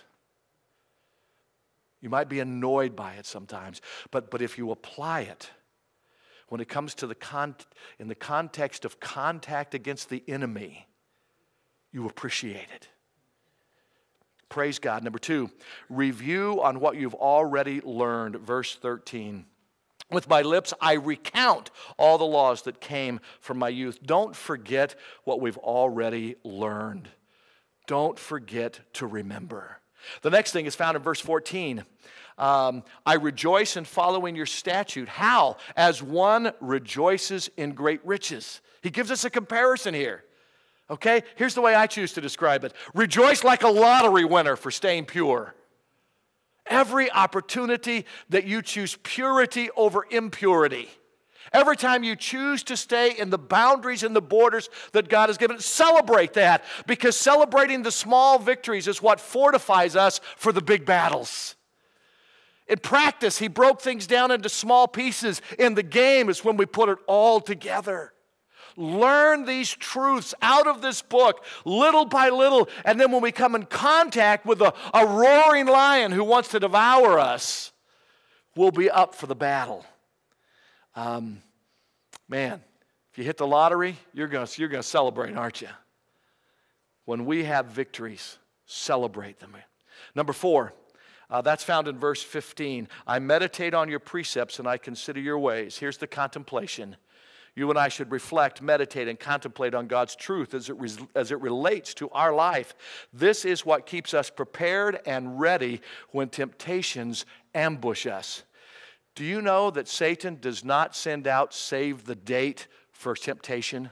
You might be annoyed by it sometimes. But, but if you apply it, when it comes to the con- in the context of contact against the enemy, you appreciate it. Praise God. Number two, review on what you've already learned. Verse thirteen. With my lips, I recount all the laws that came from my youth. Don't forget what we've already learned. Don't forget to remember. The next thing is found in verse fourteen. Um, I rejoice in following your statute. How? As one rejoices in great riches. He gives us a comparison here. Okay? Here's the way I choose to describe it. Rejoice like a lottery winner for staying pure. Every opportunity that you choose purity over impurity, every time you choose to stay in the boundaries and the borders that God has given, celebrate that, because celebrating the small victories is what fortifies us for the big battles. In practice, he broke things down into small pieces. In the game is when we put it all together. Learn these truths out of this book, little by little, and then when we come in contact with a, a roaring lion who wants to devour us, we'll be up for the battle. Um, man, if you hit the lottery, you're going you're going to celebrate, aren't you? When we have victories, celebrate them. Number four, uh, that's found in verse fifteen. I meditate on your precepts and I consider your ways. Here's the contemplation. You and I should reflect, meditate, and contemplate on God's truth as it, res- as it relates to our life. This is what keeps us prepared and ready when temptations ambush us. Do you know that Satan does not send out save the date for temptation?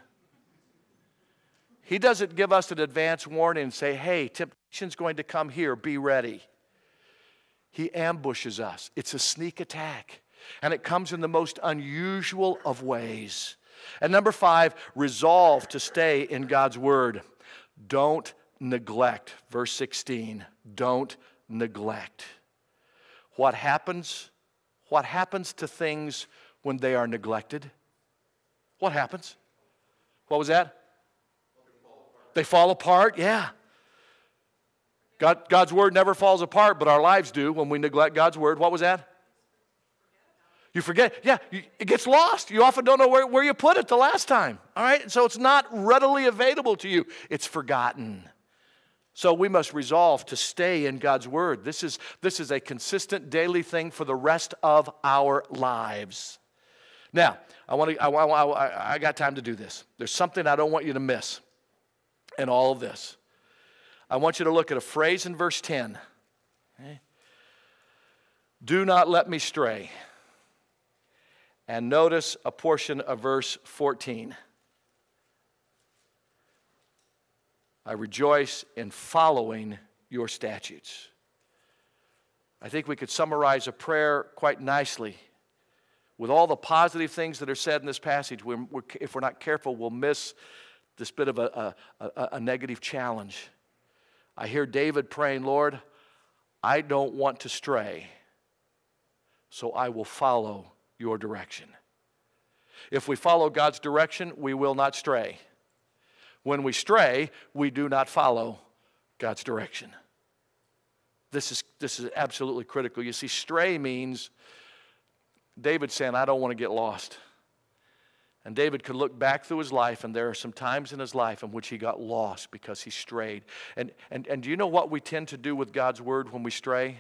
He doesn't give us an advance warning and say, hey, temptation's going to come here, be ready. He ambushes us. It's a sneak attack. And it comes in the most unusual of ways. And number five, resolve to stay in God's Word. Don't neglect. Verse sixteen, don't neglect. What happens? What happens to things when they are neglected? What happens? What was that? They fall apart, yeah. God, God's Word never falls apart, but our lives do when we neglect God's Word. What was that? You forget. Yeah, you, it gets lost. You often don't know where, where you put it the last time. All right? So it's not readily available to you. It's forgotten. So we must resolve to stay in God's Word. This is, this is a consistent daily thing for the rest of our lives. Now, I, want to, I, I, I got time to do this. There's something I don't want you to miss in all of this. I want you to look at a phrase in verse ten. Okay? Do not let me stray. And notice a portion of verse fourteen. I rejoice in following your statutes. I think we could summarize a prayer quite nicely. With all the positive things that are said in this passage, we're, we're, if we're not careful, we'll miss this bit of a, a, a, a negative challenge. I hear David praying, Lord, I don't want to stray, so I will follow your direction. If we follow God's direction, we will not stray. When we stray, we do not follow God's direction. This is, this is absolutely critical. You see, stray means David saying, I don't want to get lost. And David could look back through his life, and there are some times in his life in which he got lost because he strayed. And, and, and do you know what we tend to do with God's Word when we stray?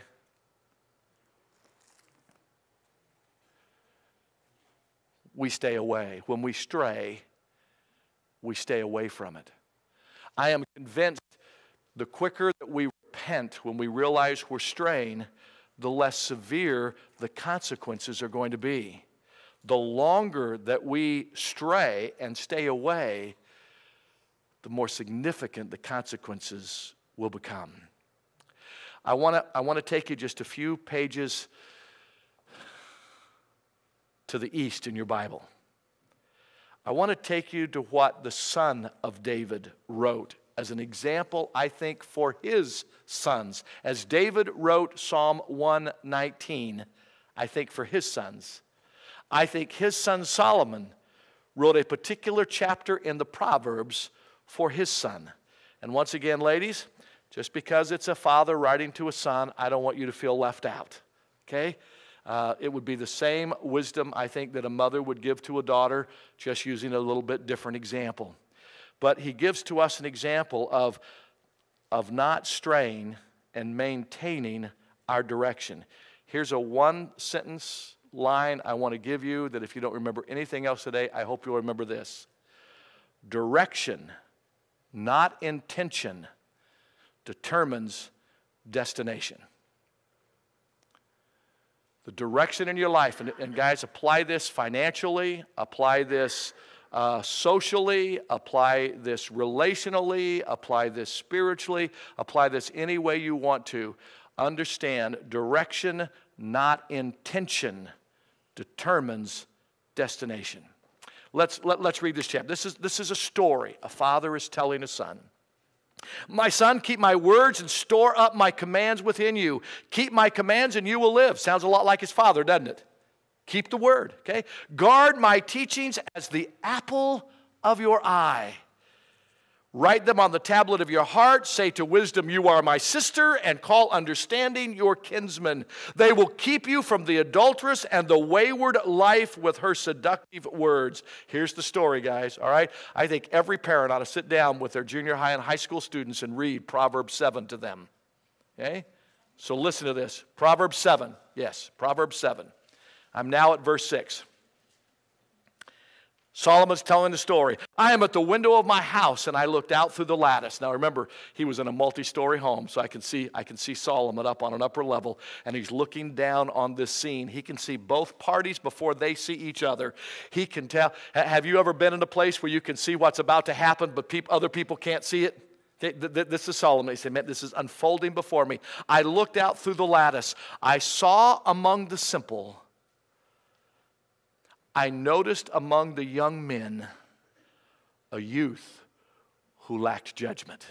We stay away. When we stray, we stay away from it. I am convinced the quicker that we repent when we realize we're straying, the less severe the consequences are going to be. The longer that we stray and stay away, the more significant the consequences will become. I want to I want to take you just a few pages to the east in your Bible. I want to take you to what the son of David wrote as an example, I think, for his sons. As David wrote Psalm one nineteen, I think for his sons. I think his son Solomon wrote a particular chapter in the Proverbs for his son. And once again, ladies, just because it's a father writing to a son, I don't want you to feel left out, okay? Uh, it would be the same wisdom, I think, that a mother would give to a daughter, just using a little bit different example. But he gives to us an example of, of not straying and maintaining our direction. Here's a one-sentence line I want to give you that if you don't remember anything else today, I hope you'll remember this. Direction, not intention, determines destination. The direction in your life, and, and guys, apply this financially, apply this uh, socially, apply this relationally, apply this spiritually, apply this any way you want to. Understand, direction, not intention, determines destination. Let's, let, let's read this chapter. This is, this is a story. A father is telling a son. My son, keep my words and store up my commands within you. Keep my commands and you will live. Sounds a lot like his father, doesn't it? Keep the word, okay? Guard my teachings as the apple of your eye. Write them on the tablet of your heart. Say to wisdom, you are my sister, and call understanding your kinsman. They will keep you from the adulteress and the wayward life with her seductive words. Here's the story, guys, all right? I think every parent ought to sit down with their junior high and high school students and read Proverbs seven to them, okay? So listen to this. Proverbs seven, yes, Proverbs seven. I'm now at verse six. Solomon's telling the story. I am at the window of my house, and I looked out through the lattice. Now remember, he was in a multi-story home, so I can see I can see Solomon up on an upper level, and he's looking down on this scene. He can see both parties before they see each other. He can tell. Have you ever been in a place where you can see what's about to happen, but peop, other people can't see it? This is Solomon. He said, man, this is unfolding before me. I looked out through the lattice. I saw among the simple, I noticed among the young men a youth who lacked judgment.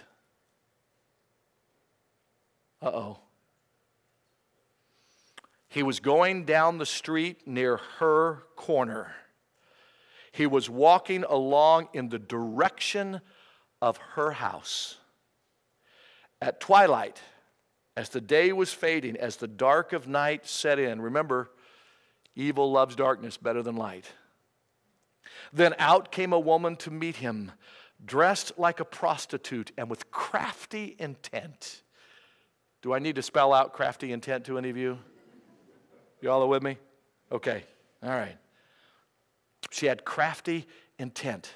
Uh-oh. He was going down the street near her corner. He was walking along in the direction of her house. At twilight, as the day was fading, as the dark of night set in, remember, evil loves darkness better than light. Then out came a woman to meet him, dressed like a prostitute and with crafty intent. Do I need to spell out crafty intent to any of you? You all are with me? Okay, all right. She had crafty intent.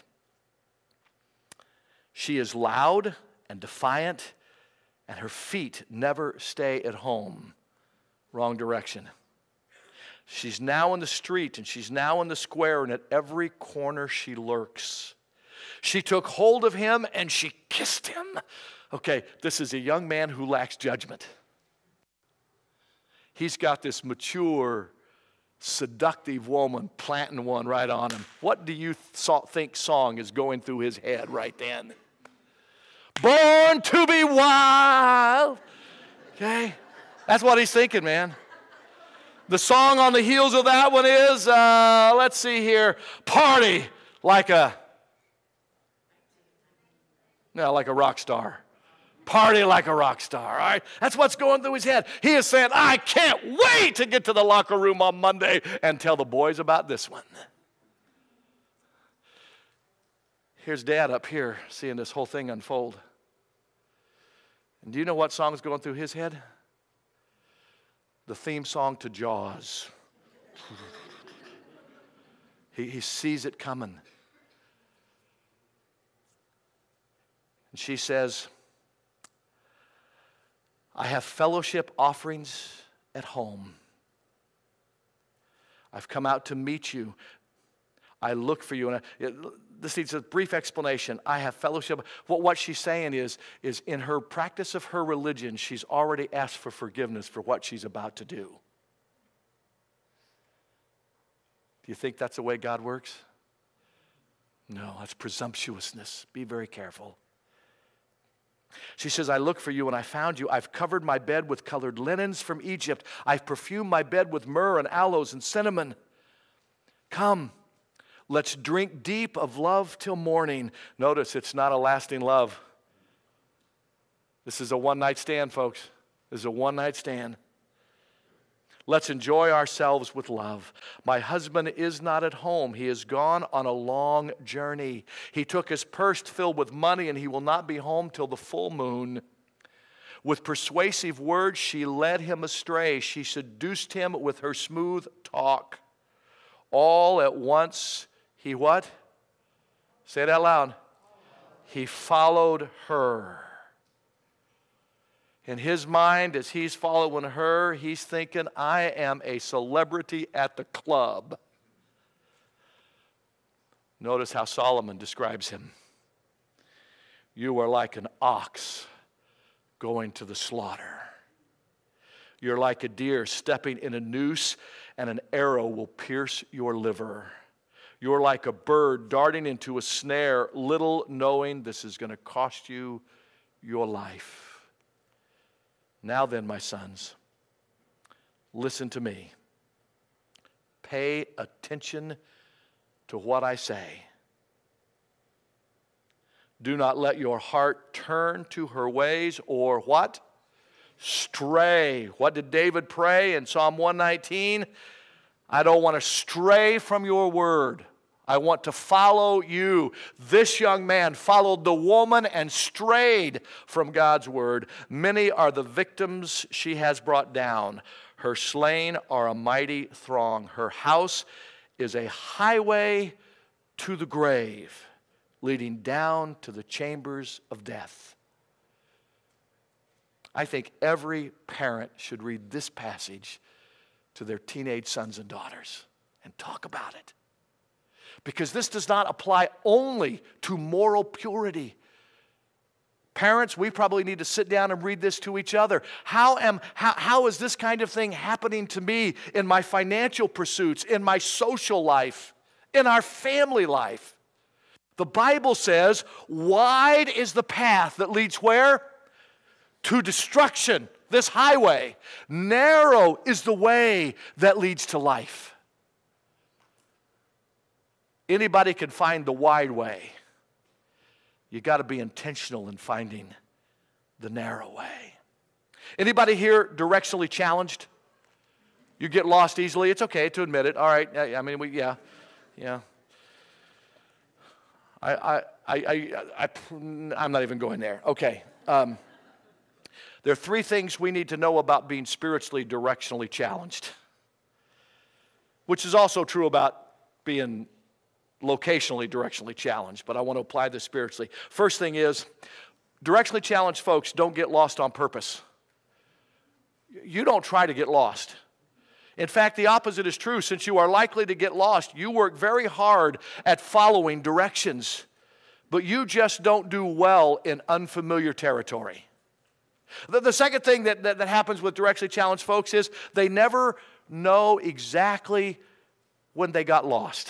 She is loud and defiant, and her feet never stay at home. Wrong direction. She's now in the street, and she's now in the square, and at every corner she lurks. She took hold of him, and she kissed him. Okay, this is a young man who lacks judgment. He's got this mature, seductive woman planting one right on him. What do you th- think song is going through his head right then? Born to be wild. Okay, that's what he's thinking, man. The song on the heels of that one is, uh, let's see here, party like a, no, like a rock star. Party like a rock star, all right? That's what's going through his head. He is saying, I can't wait to get to the locker room on Monday and tell the boys about this one. Here's Dad up here seeing this whole thing unfold. And do you know what song is going through his head? The theme song to Jaws. he, he sees it coming. And she says, I have fellowship offerings at home. I've come out to meet you. I look for you. And I, it, this needs a brief explanation. I have fellowship. What, what she's saying is, is in her practice of her religion, she's already asked for forgiveness for what she's about to do. Do you think that's the way God works? No, that's presumptuousness. Be very careful. She says, I look for you and I found you. I've covered my bed with colored linens from Egypt. I've perfumed my bed with myrrh and aloes and cinnamon. Come, let's drink deep of love till morning. Notice it's not a lasting love. This is a one-night stand, folks. This is a one-night stand. Let's enjoy ourselves with love. My husband is not at home. He has gone on a long journey. He took his purse filled with money, and he will not be home till the full moon. With persuasive words, she led him astray. She seduced him with her smooth talk. All at once, he what? Say it out loud. He followed her. In his mind, as he's following her, he's thinking, I am a celebrity at the club. Notice how Solomon describes him. You are like an ox going to the slaughter. You're like a deer stepping in a noose, and an arrow will pierce your liver. You're like a bird darting into a snare, little knowing this is going to cost you your life. Now then, my sons, listen to me. Pay attention to what I say. Do not let your heart turn to her ways or what? Stray. What did David pray in Psalm one nineteen? I don't want to stray from your word. I want to follow you. This young man followed the woman and strayed from God's word. Many are the victims she has brought down. Her slain are a mighty throng. Her house is a highway to the grave, leading down to the chambers of death. I think every parent should read this passage to their teenage sons and daughters and talk about it. Because this does not apply only to moral purity. Parents, we probably need to sit down and read this to each other. How am how, how is this kind of thing happening to me in my financial pursuits, in my social life, in our family life? The Bible says, wide is the path that leads where? To destruction, this highway. Narrow is the way that leads to life. Anybody can find the wide way. You got to be intentional in finding the narrow way. Anybody here directionally challenged? You get lost easily. It's okay to admit it. All right. I mean, we, yeah, yeah. I, I, I, I, I, I'm not even going there. Okay. Um, there are three things we need to know about being spiritually directionally challenged, which is also true about being locationally, directionally challenged, but I want to apply this spiritually. First thing is, directionally challenged folks don't get lost on purpose. You don't try to get lost. In fact, the opposite is true. Since you are likely to get lost, you work very hard at following directions, but you just don't do well in unfamiliar territory. The, the second thing that, that, that happens with directionally challenged folks is they never know exactly when they got lost.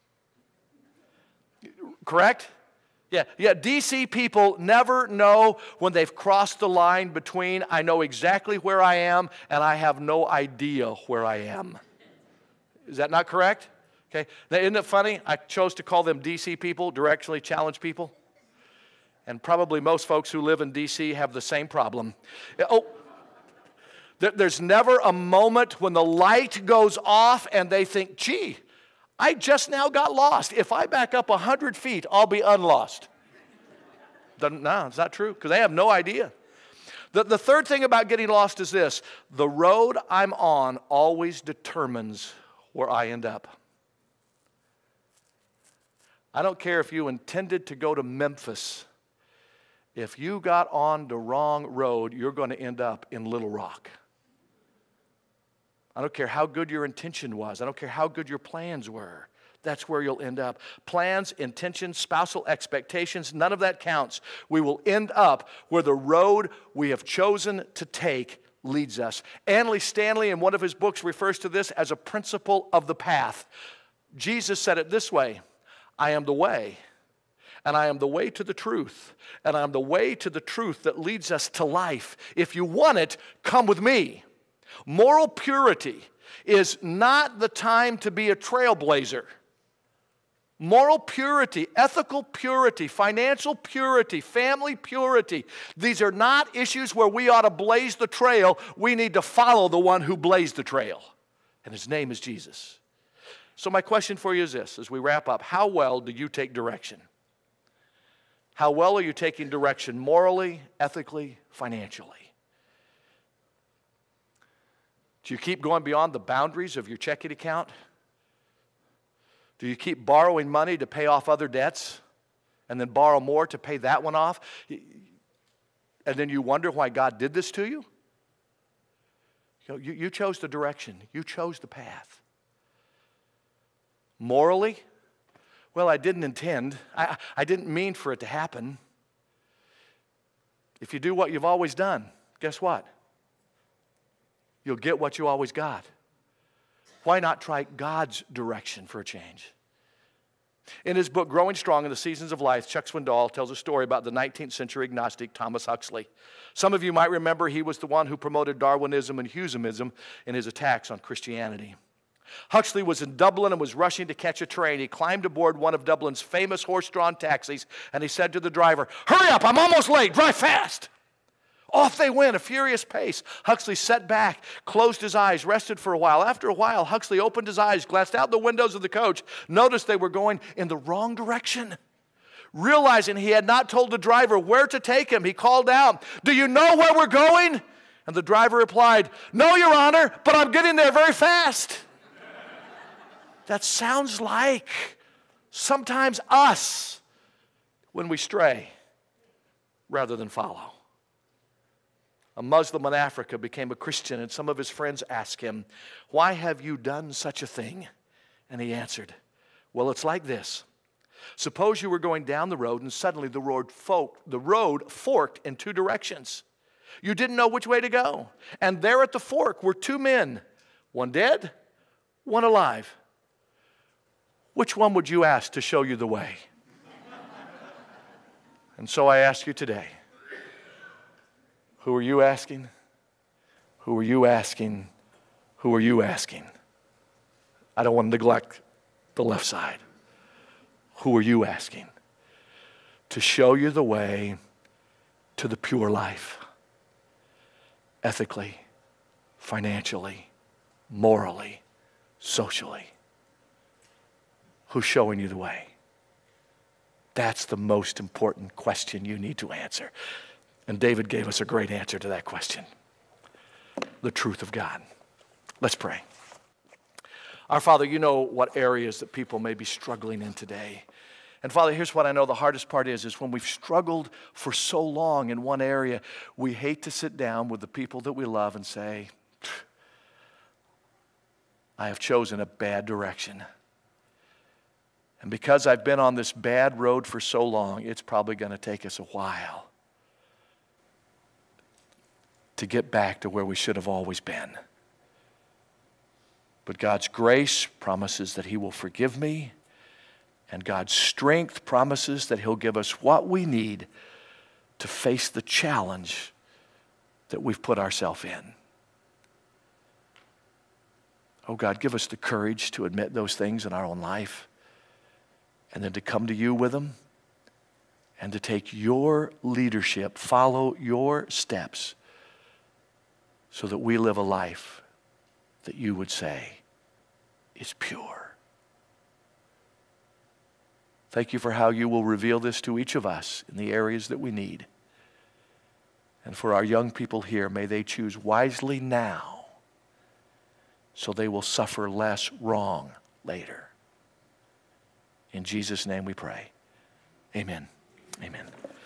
Correct? Yeah, yeah. D C people never know when they've crossed the line between I know exactly where I am and I have no idea where I am. Is that not correct? Okay. Now, isn't it funny? I chose to call them D C people, directionally challenged people. And probably most folks who live in D C have the same problem. Oh, there's never a moment when the light goes off and they think, gee, I just now got lost. If I back up one hundred feet, I'll be unlost. No, it's not true, because they have no idea. The, the third thing about getting lost is this. The road I'm on always determines where I end up. I don't care if you intended to go to Memphis. If you got on the wrong road, you're going to end up in Little Rock. I don't care how good your intention was. I don't care how good your plans were. That's where you'll end up. Plans, intentions, spousal expectations, none of that counts. We will end up where the road we have chosen to take leads us. Andy Stanley, in one of his books, refers to this as a principle of the path. Jesus said it this way, I am the way, and I am the way to the truth, and I am the way to the truth that leads us to life. If you want it, come with me. Moral purity is not the time to be a trailblazer. Moral purity, ethical purity, financial purity, family purity, these are not issues where we ought to blaze the trail. We need to follow the one who blazed the trail, and his name is Jesus. So my question for you is this, as we wrap up, how well do you take direction? How well are you taking direction morally, ethically, financially? Do you keep going beyond the boundaries of your checking account? Do you keep borrowing money to pay off other debts and then borrow more to pay that one off? And then you wonder why God did this to you? You know, you, you chose the direction. You chose the path. Morally, well, I didn't intend. I, I didn't mean for it to happen. If you do what you've always done, guess what? You'll get what you always got. Why not try God's direction for a change? In his book, Growing Strong in the Seasons of Life, Chuck Swindoll tells a story about the nineteenth century agnostic Thomas Huxley. Some of you might remember he was the one who promoted Darwinism and Husimism in his attacks on Christianity. Huxley was in Dublin and was rushing to catch a train. He climbed aboard one of Dublin's famous horse-drawn taxis, and he said to the driver, "Hurry up, I'm almost late, drive fast." Off they went, a furious pace. Huxley sat back, closed his eyes, rested for a while. After a while, Huxley opened his eyes, glanced out the windows of the coach, noticed they were going in the wrong direction. Realizing he had not told the driver where to take him, he called out, "Do you know where we're going?" And the driver replied, "No, Your Honor, but I'm getting there very fast." That sounds like sometimes us when we stray rather than follow. A Muslim in Africa became a Christian, and some of his friends asked him, "Why have you done such a thing?" And he answered, "Well, it's like this. Suppose you were going down the road, and suddenly the road, folk, the road forked in two directions. You didn't know which way to go. And there at the fork were two men, one dead, one alive. Which one would you ask to show you the way?" And so I ask you today, who are you asking? Who are you asking? Who are you asking? I don't want to neglect the left side. Who are you asking to show you the way to the pure life? Ethically, financially, morally, socially. Who's showing you the way? That's the most important question you need to answer. And David gave us a great answer to that question. The truth of God. Let's pray. Our Father, you know what areas that people may be struggling in today. And Father, here's what I know the hardest part is, is when we've struggled for so long in one area, we hate to sit down with the people that we love and say, "I have chosen a bad direction. And because I've been on this bad road for so long, it's probably going to take us a while to get back to where we should have always been." But God's grace promises that He will forgive me, and God's strength promises that He'll give us what we need to face the challenge that we've put ourselves in. Oh God, give us the courage to admit those things in our own life, and then to come to you with them, and to take your leadership, follow your steps, so that we live a life that you would say is pure. Thank you for how you will reveal this to each of us in the areas that we need. And for our young people here, may they choose wisely now so they will suffer less wrong later. In Jesus' name we pray. Amen. Amen.